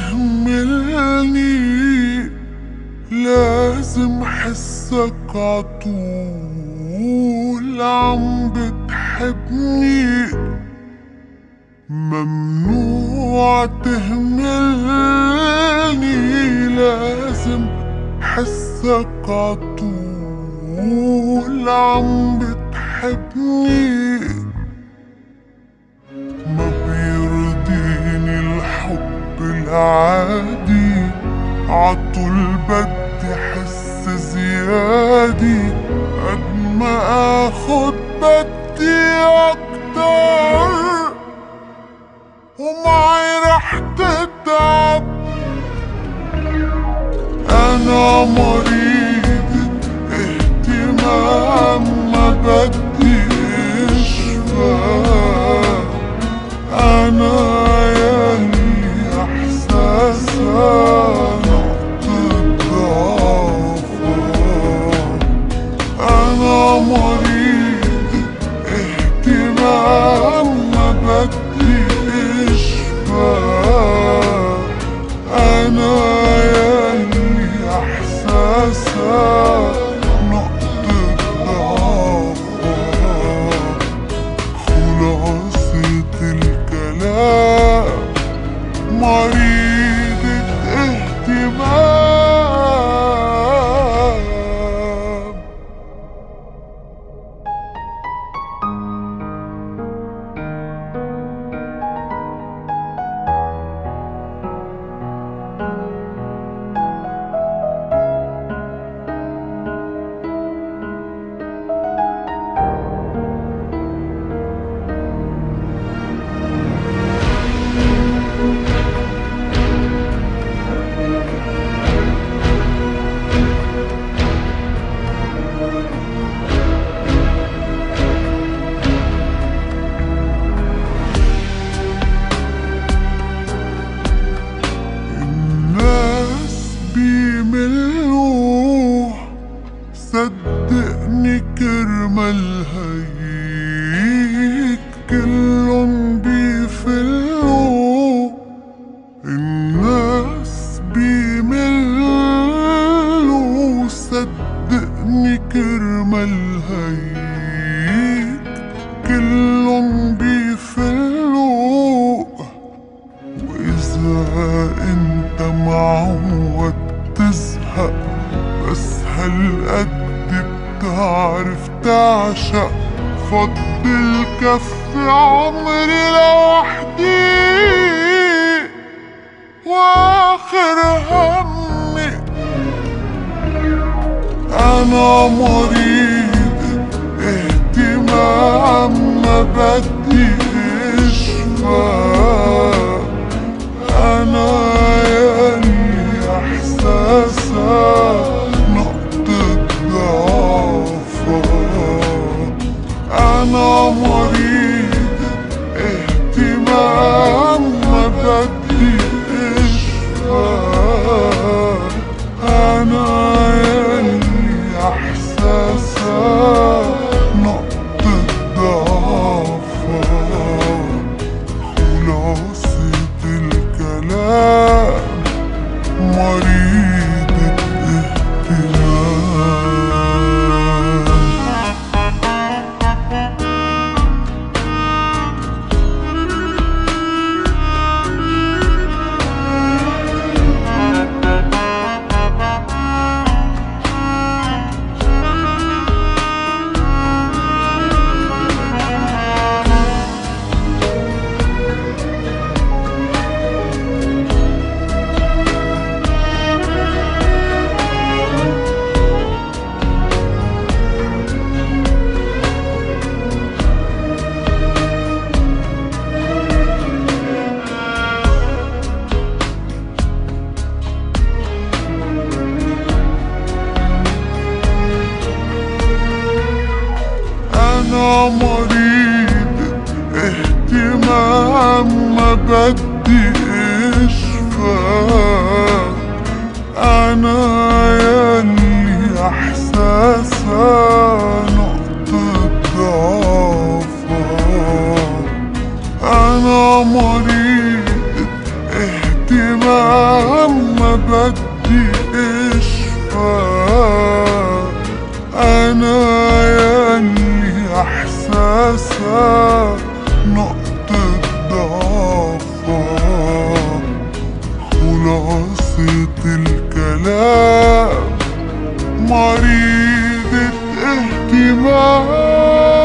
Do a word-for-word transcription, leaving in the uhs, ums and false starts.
تهملني، لازم حسك عطول عم بتحبني. ممنوع تهملني، لازم حسك عطول عم بتحبني. ما بيرضيني الحب العادي، عطول بدي حس زيادي. قد ما اخد بدي اكتر، ومعي رح تتعب. انا مريض اهتمام، ما بدي اشفى. انا يلي احساسها نقطة ضعفها. انا مريض اهتمام، ما بدي اشفى. انا يلي احساسها نقطة ضعفها. خلاصة الكلام مريضة اهتمام. صدقني كرمال هيك كلن بيفلوا. الناس بيملوا، صدقني كرمال هيك كلن بيفلوا. وإذا انت معود تزهق، بس هالقد بتعرف تعشق. فضل كفي عمري لوحدي، واخر همي انا مريض اهتمام، ما بدي اشفى. انا يلي احساسها أنا مريض اهتمام، ما بدي اشفى. أنا يلي احساسها نقطة ضعفها. خلاصة الكلام مريضة اهتمام. أنا مريض اهتمام، ما بدي اشفى. أنا يلي احساسها نقطة ضعفها. أنا مريض اهتمام، مهما بدي اشفى انا ياللي احساسك نقطة ضعفك. خلاصة الكلام مريضة اهتمام.